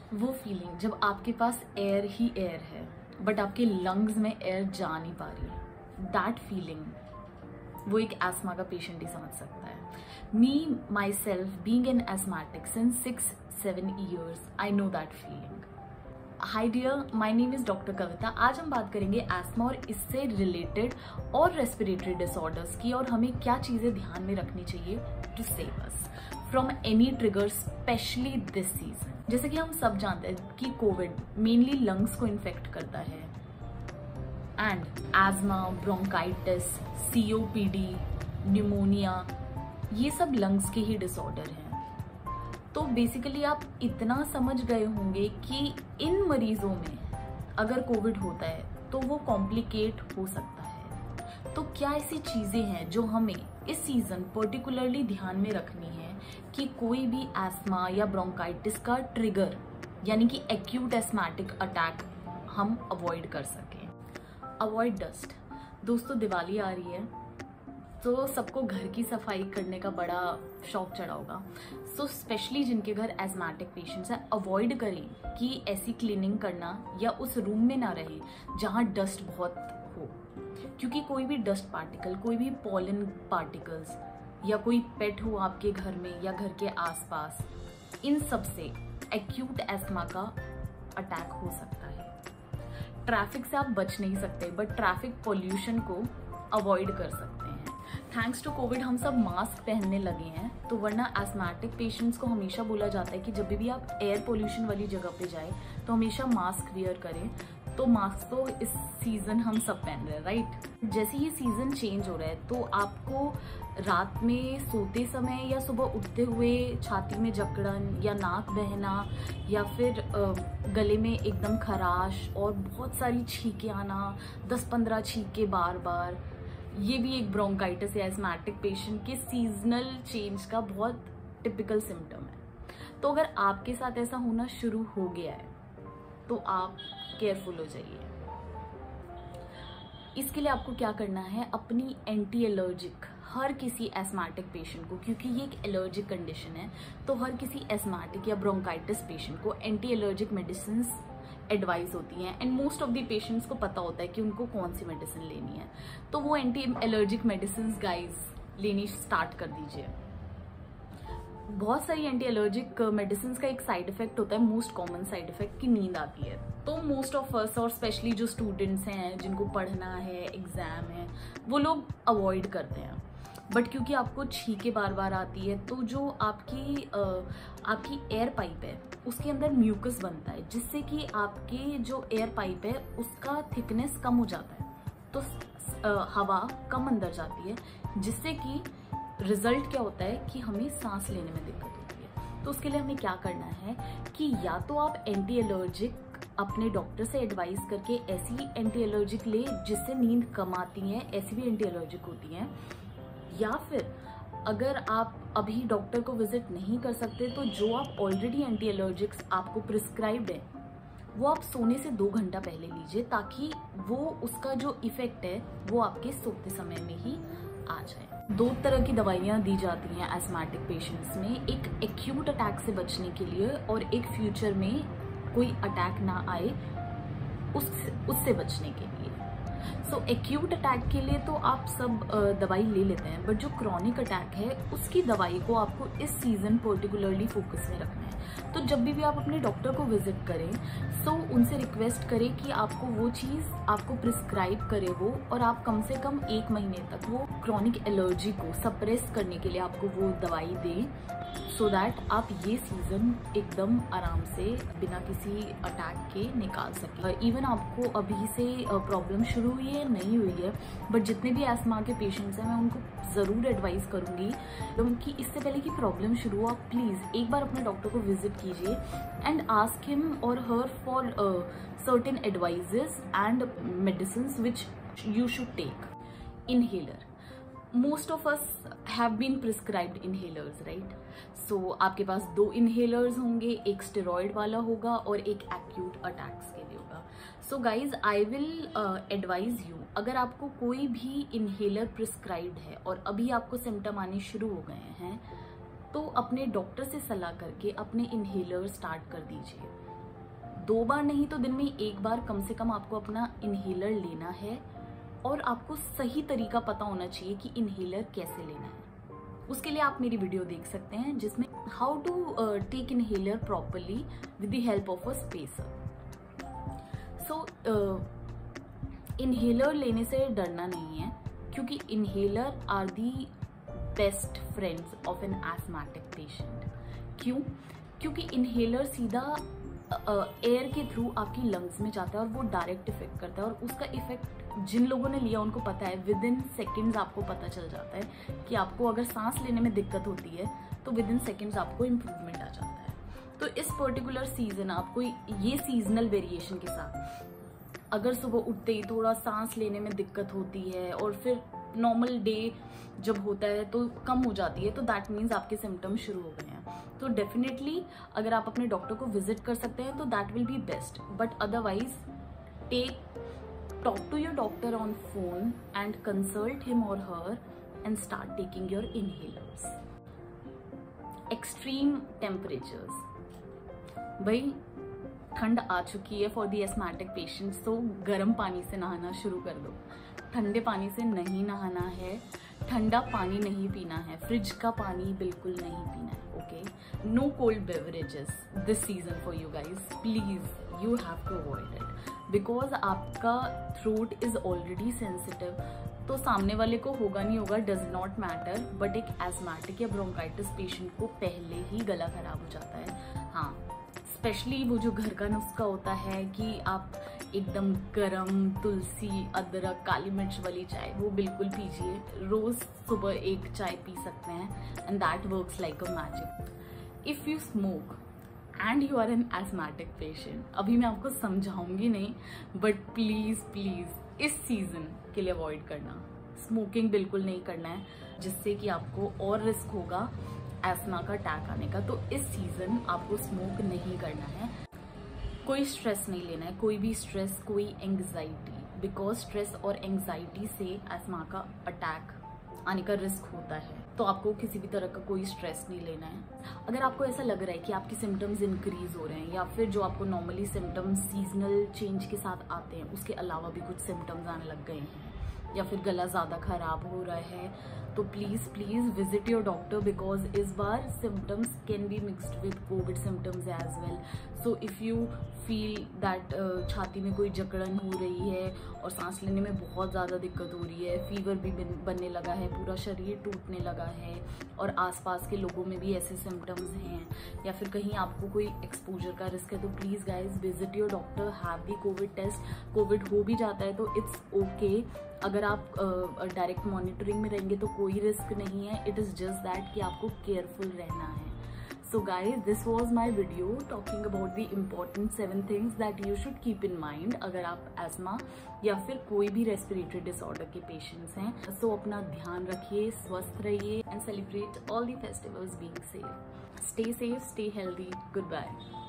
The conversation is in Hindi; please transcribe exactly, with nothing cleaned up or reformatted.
वो फीलिंग जब आपके पास एयर ही एयर है बट आपके लंग्स में एयर जा नहीं पा रही है, दैट फीलिंग वो एक एस्मा का पेशेंट ही समझ सकता है। Me myself being an asthmatic since six seven years, I know that feeling. Hi dear, my name is doctor Kavita. आज हम बात करेंगे एस्मा और इससे रिलेटेड और रेस्पिरेटरी डिसऑर्डर्स की, और हमें क्या चीज़ें ध्यान में रखनी चाहिए to save us from any trigger, specially this season. जैसे कि हम सब जानते हैं कि कोविड मेनली लंग्स को इन्फेक्ट करता है, and asthma, bronchitis, COPD, pneumonia, ये सब लंग्स के ही डिसऑर्डर हैं। तो बेसिकली आप इतना समझ गए होंगे कि इन मरीजों में अगर कोविड होता है तो वो कॉम्प्लिकेट हो सकता है। तो क्या ऐसी चीज़ें हैं जो हमें इस सीज़न पर्टिकुलरली ध्यान में रखनी है कि कोई भी एस्मा या ब्रोंकाइटिस का ट्रिगर यानी कि एक्यूट एस्मैटिक अटैक हम अवॉइड कर सकें। Avoid dust. दोस्तों, दिवाली आ रही है तो सबको घर की सफाई करने का बड़ा शौक चढ़ा होगा। सो स्पेशली जिनके घर एस्मैटिक पेशेंट्स हैं, अवॉइड करें कि ऐसी क्लीनिंग करना या उस रूम में ना रहे जहाँ डस्ट बहुत हो, क्योंकि कोई भी डस्ट पार्टिकल, कोई भी पॉलन पार्टिकल्स या कोई पेट हो आपके घर में या घर के आसपास, इन सब से एक्यूट एस्मा का अटैक हो सकता है। ट्रैफिक से आप बच नहीं सकते बट ट्रैफिक पोल्यूशन को अवॉइड कर सकते हैं। थैंक्स टू कोविड हम सब मास्क पहनने लगे हैं, तो वरना एस्मैटिक पेशेंट्स को हमेशा बोला जाता है कि जब भी आप एयर पोल्यूशन वाली जगह पे जाए तो हमेशा मास्क वियर करें। तो मास्क तो इस सीजन हम सब पहन रहे हैं, राइट। जैसे ये सीजन चेंज हो रहा है तो आपको रात में सोते समय या सुबह उठते हुए छाती में जकड़न या नाक बहना या फिर गले में एकदम खराश और बहुत सारी छींकें आना, दस पंद्रह छींके बार बार, ये भी एक ब्रोंकाइटिस या एस्मैटिक पेशेंट के सीजनल चेंज का बहुत टिपिकल सिम्टम है। तो अगर आपके साथ ऐसा होना शुरू हो गया है तो आप केयरफुल हो जाइए। इसके लिए आपको क्या करना है, अपनी एंटी एलर्जिक हर किसी एस्मैटिक पेशेंट को, क्योंकि ये एक एलर्जिक कंडीशन है, तो हर किसी एस्मैटिक या ब्रोंकाइटिस पेशेंट को एंटी एलर्जिक मेडिसिन एडवाइस होती हैं, and most of the patients को पता होता है कि उनको कौन सी मेडिसिन लेनी है। तो वो एंटी एलर्जिक मेडिसिन गाइज लेनी स्टार्ट कर दीजिए। बहुत सारी एंटी एलर्जिक मेडिसिन का एक साइड इफेक्ट होता है, मोस्ट कॉमन साइड इफेक्ट, की नींद आती है। तो मोस्ट ऑफ अस, और स्पेशली जो स्टूडेंट्स हैं जिनको पढ़ना है, एग्जाम है, वो लोग अवॉइड करते हैं। बट क्योंकि आपको छींके बार बार आती है तो जो आपकी आ, आपकी एयर पाइप है उसके अंदर म्यूकस बनता है, जिससे कि आपके जो एयर पाइप है उसका थिकनेस कम हो जाता है, तो आ, हवा कम अंदर जाती है, जिससे कि रिजल्ट क्या होता है कि हमें सांस लेने में दिक्कत होती है। तो उसके लिए हमें क्या करना है कि या तो आप एंटी एलर्जिक अपने डॉक्टर से एडवाइस करके ऐसी एंटी एलर्जिक ले जिससे नींद कम आती है, ऐसी भी एंटी एलर्जिक होती हैं, या फिर अगर आप अभी डॉक्टर को विजिट नहीं कर सकते तो जो आप ऑलरेडी एंटी एलर्जिक्स आपको प्रिस्क्राइब्ड है वो आप सोने से दो घंटा पहले लीजिए, ताकि वो उसका जो इफेक्ट है वो आपके सोते समय में ही आ जाए। दो तरह की दवाइयाँ दी जाती हैं एस्मैटिक पेशेंट्स में, एक एक्यूट अटैक से बचने के लिए और एक फ्यूचर में कोई अटैक ना आए उस उससे बचने के लिए। सो एक्यूट अटैक के लिए तो आप सब दवाई ले लेते हैं, बट जो क्रॉनिक अटैक है उसकी दवाई को आपको इस सीजन पर्टिकुलरली फोकस में रखना है। तो जब भी भी आप अपने डॉक्टर को विजिट करें सो उनसे रिक्वेस्ट करें कि आपको वो चीज़ आपको प्रिस्क्राइब करे वो, और आप कम से कम एक महीने तक वो क्रॉनिक एलर्जी को सप्रेस करने के लिए आपको वो दवाई दें, सो दैट आप ये सीज़न एकदम आराम से बिना किसी अटैक के निकाल सकें। इवन आपको अभी से प्रॉब्लम शुरू हुई है नहीं हुई है, बट जितने भी एस्मा के पेशेंट्स हैं मैं उनको ज़रूर एडवाइस करूँगी कि इससे पहले कि प्रॉब्लम शुरू हो आप प्लीज़ एक बार अपने डॉक्टर को विजिट कीजिए and ask him or her for certain advices and medicine which you should take. Inhaler, most of us have been prescribed inhalers, right. So आपके पास दो इनहेलर्स होंगे, एक स्टेरॉइड वाला होगा और एक एक्यूट अटैक्स के लिए होगा। So guys I will advise you, अगर आपको कोई भी इनहेलर प्रिस्क्राइब्ड है और अभी आपको सिम्टम आने शुरू हो गए हैं तो अपने डॉक्टर से सलाह करके अपने इनहेलर स्टार्ट कर दीजिए। दो बार नहीं तो दिन में एक बार कम से कम आपको अपना इनहेलर लेना है, और आपको सही तरीका पता होना चाहिए कि इनहेलर कैसे लेना है। उसके लिए आप मेरी वीडियो देख सकते हैं जिसमें how to take inhaler properly with the help of a spacer. So inhaler लेने से डरना नहीं है, क्योंकि inhaler are the best friends of an asthmatic patient. क्यों? क्योंकि इनहेलर सीधा एयर uh, के थ्रू आपकी लंग्स में जाता है और वो डायरेक्ट इफेक्ट करता है, और उसका इफेक्ट जिन लोगों ने लिया उनको पता है, विद इन सेकेंड्स आपको पता चल जाता है कि आपको अगर सांस लेने में दिक्कत होती है तो विद इन सेकेंड्स आपको इम्प्रूवमेंट आ जाता है। तो इस पर्टिकुलर सीजन आपको ये सीजनल वेरिएशन के साथ अगर सुबह उठते ही थोड़ा सांस लेने में दिक्कत होती है और फिर नॉर्मल डे जब होता है तो कम हो जाती है, तो दैट मीन्स आपके सिम्टम्स शुरू हो गए हैं। तो डेफिनेटली अगर आप अपने डॉक्टर को विजिट कर सकते हैं तो that will be best, but otherwise take talk to your doctor on phone and consult him or her and start taking your inhalers. Extreme temperatures. भाई ठंड आ चुकी है फॉर दी एस्थमेटिक पेशेंट्स, तो गर्म पानी से नहाना शुरू कर दो। ठंडे पानी से नहीं नहाना है, ठंडा पानी नहीं पीना है, फ्रिज का पानी बिल्कुल नहीं पीना है। Okay, no cold beverages this season for you guys, please you have to avoid it, because आपका थ्रोट इज ऑलरेडी सेंसिटिव। तो सामने वाले को होगा नहीं होगा डज नॉट मैटर, बट एक एस्थमेटिक या ब्रोंकाइटिस पेशेंट को पहले ही गला खराब हो जाता है। हाँ, स्पेशली वो जो घर का नुस्खा होता है कि आप एकदम गरम तुलसी अदरक काली मिर्च वाली चाय, वो बिल्कुल पीजिए। रोज सुबह एक चाय पी सकते हैं and that works like a magic. If you smoke and you are an asthmatic patient, अभी मैं आपको समझाऊंगी नहीं, बट प्लीज प्लीज इस सीजन के लिए अवॉइड करना, स्मोकिंग बिल्कुल नहीं करना है, जिससे कि आपको और रिस्क होगा एस्थमा का अटैक आने का। तो इस सीजन आपको स्मोक नहीं करना है, कोई स्ट्रेस नहीं लेना है, कोई भी स्ट्रेस, कोई एंग्जाइटी, बिकॉज स्ट्रेस और एंग्जाइटी से एस्थमा का अटैक आने का रिस्क होता है। तो आपको किसी भी तरह का कोई स्ट्रेस नहीं लेना है। अगर आपको ऐसा लग रहा है कि आपके सिम्टम्स इंक्रीज हो रहे हैं, या फिर जो आपको नॉर्मली सिम्टम्स सीजनल चेंज के साथ आते हैं उसके अलावा भी कुछ सिम्टम्स आने लग गए हैं, या फिर गला ज़्यादा खराब हो रहा है, तो please please visit your doctor, because इस बार symptoms can be mixed with covid symptoms as well. So if you feel that छाती में कोई जकड़न हो रही है और सांस लेने में बहुत ज़्यादा दिक्कत हो रही है, फीवर भी बनने लगा है, पूरा शरीर टूटने लगा है, और आसपास के लोगों में भी ऐसे सिम्टम्स हैं, या फिर कहीं आपको कोई एक्सपोजर का रिस्क है, तो please guys visit your doctor, have the covid test. Covid हो भी जाता है तो इट्स ओके, अगर आप डायरेक्ट uh, मॉनिटरिंग में रहेंगे तो कोई रिस्क नहीं है। इट इज़ जस्ट दैट कि आपको केयरफुल रहना है। So guys, this was my video talking about the important seven things that you should keep in mind अगर आप एस्थमा या फिर कोई भी रेस्पिरेटरी डिसऑर्डर के पेशेंट्स हैं। सो so, अपना ध्यान रखिए, स्वस्थ रहिए and celebrate all the festivals being safe. Stay safe, stay healthy, good bye.